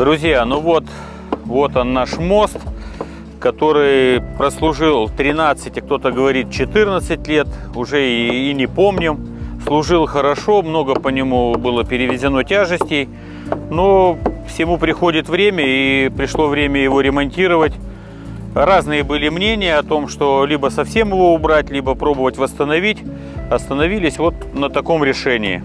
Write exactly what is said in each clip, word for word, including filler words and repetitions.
Друзья, ну вот, вот он наш мост, который прослужил тринадцать, а кто-то говорит четырнадцать лет, уже и, и не помним. Служил хорошо, много по нему было перевезено тяжестей, но всему приходит время, и пришло время его ремонтировать. Разные были мнения о том, что либо совсем его убрать, либо пробовать восстановить. Остановились вот на таком решении.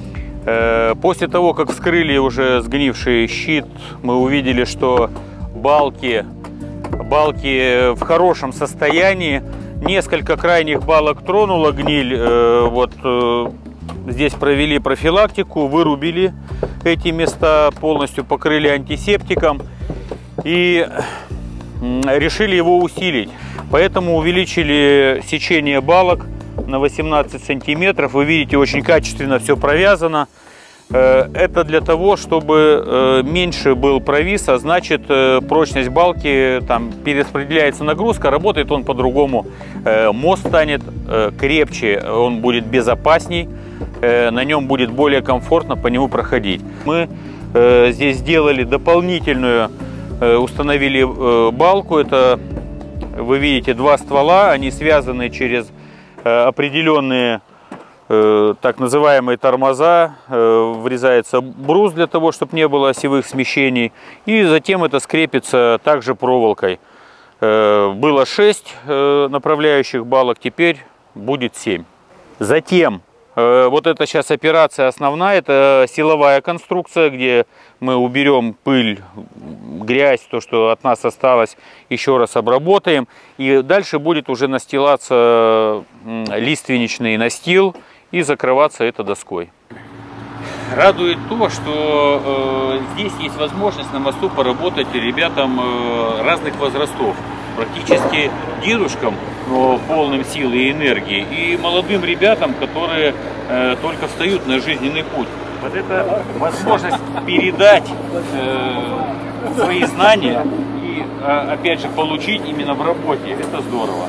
После того, как вскрыли уже сгнивший щит, мы увидели, что балки, балки в хорошем состоянии. Несколько крайних балок тронула гниль. Вот здесь провели профилактику, вырубили эти места, полностью покрыли антисептиком и решили его усилить. Поэтому увеличили сечение балок на восемнадцать сантиметров. Вы видите, очень качественно все провязано. Это для того, чтобы меньше был провис, а значит прочность балки, там перераспределяется нагрузка, работает он по-другому. Мост станет крепче, он будет безопасней, на нем будет более комфортно по нему проходить. Мы здесь сделали дополнительную, установили балку. Это, вы видите, два ствола, они связаны через определенные так называемые тормоза, врезается брус для того, чтобы не было осевых смещений, и затем это скрепится также проволокой. Было шесть направляющих балок, теперь будет семь. Затем вот эта сейчас операция основная, это силовая конструкция, где мы уберем пыль, грязь, то, что от нас осталось, еще раз обработаем, и дальше будет уже настилаться лиственничный настил и закрываться это доской. Радует то, что э, здесь есть возможность на мосту поработать ребятам э, разных возрастов. Практически дедушкам, но полным сил и энергии, и молодым ребятам, которые э, только встают на жизненный путь. Вот это возможность передать э, свои знания и, э, опять же, получить именно в работе. Это здорово.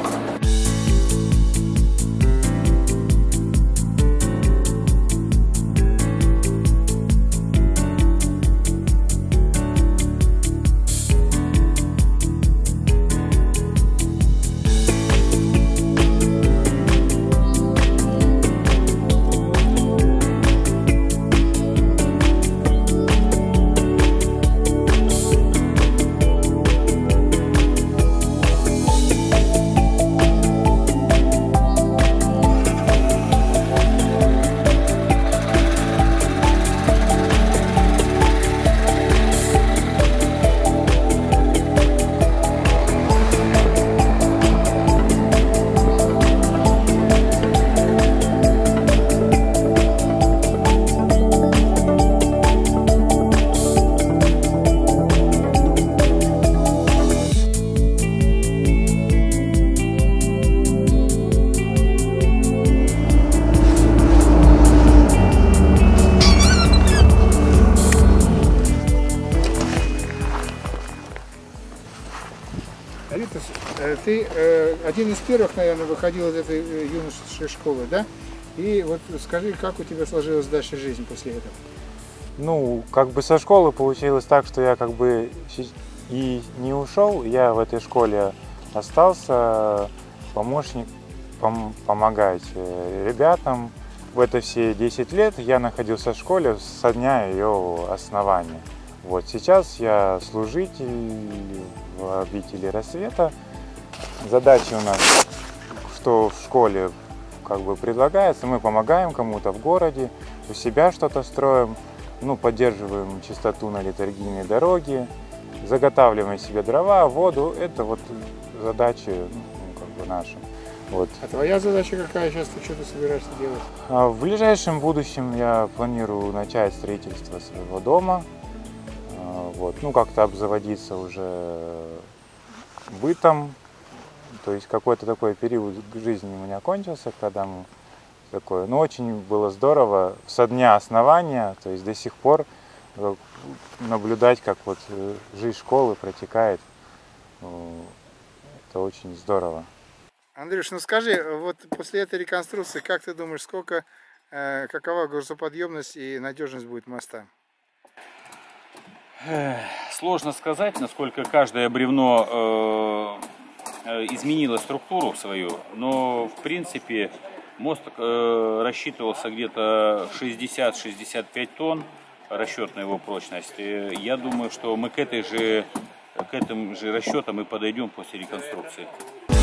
Ты э, один из первых, наверное, выходил из этой э, юношеской школы, да? И вот скажи, как у тебя сложилась дальше жизнь после этого? Ну, как бы со школы получилось так, что я как бы и не ушел, я в этой школе остался, помощник, пом помогать ребятам. В это все десять лет я находился в школе со дня ее основания. Вот сейчас я служитель в обители Рассвета. Задачи у нас, что в школе как бы предлагается, мы помогаем кому-то в городе, у себя что-то строим, ну, поддерживаем чистоту на литургийной дороге, заготавливаем себе дрова, воду. Это вот задачи, ну, как бы наши. Вот. А твоя задача какая сейчас? Ты что ты собираешься делать? А в ближайшем будущем я планирую начать строительство своего дома. Вот. Ну, как-то обзаводиться уже бытом. То есть какой-то такой период жизни у меня кончился, когда мы такое. Но очень было здорово со дня основания, то есть до сих пор наблюдать, как вот жизнь школы протекает. Это очень здорово. Андрюш, ну скажи, вот после этой реконструкции, как ты думаешь, сколько, э, какова грузоподъемность и надежность будет моста? Сложно сказать, насколько каждое бревно э, изменило структуру свою, но в принципе мост э, рассчитывался где-то шестьдесят-шестьдесят пять тонн, расчетная его прочность. Я думаю, что мы к этой же, к этим же расчетам и подойдем после реконструкции.